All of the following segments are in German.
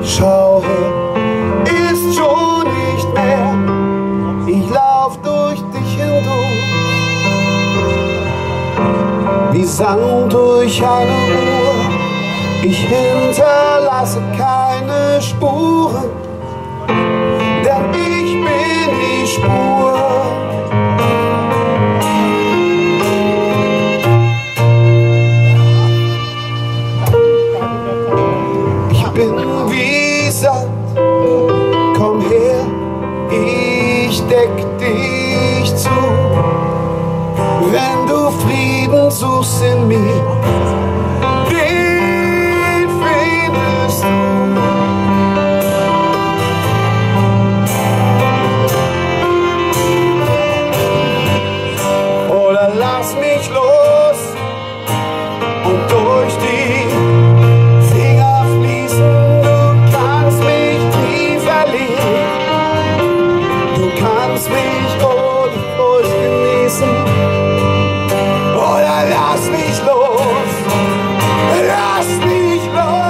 Schau her, ist schon nicht mehr. Ich lauf durch dich hindurch, wie Sand durch eine Uhr. Ich hinterlasse keine Spuren, denn ich bin die Spur. Ich bin wie Sand, komm her, ich deck dich zu. Wenn du Frieden suchst in mir, den findest du. Oder lass mich los und durch die Finger fließen. Du kannst mich nie verlieren, du kannst mich ohne Furcht genießen. Oder lass mich los, lass mich los.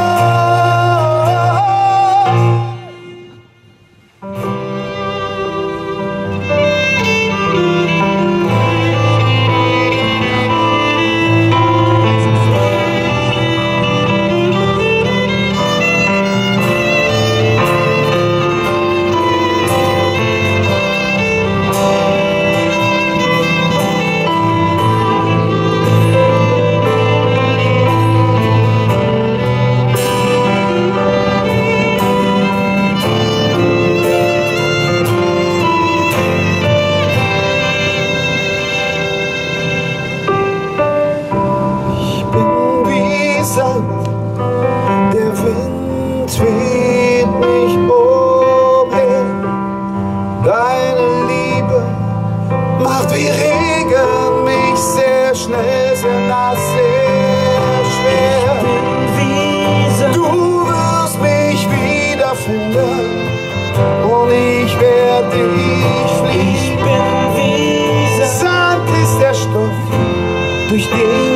Der Wind weht mich umher. Deine Liebe macht wie Regen mich sehr schnell, sehr nass, sehr schwer. Du wirst mich wiederfinden und ich werde dich fliehen. Sand ist der Stoff, durch den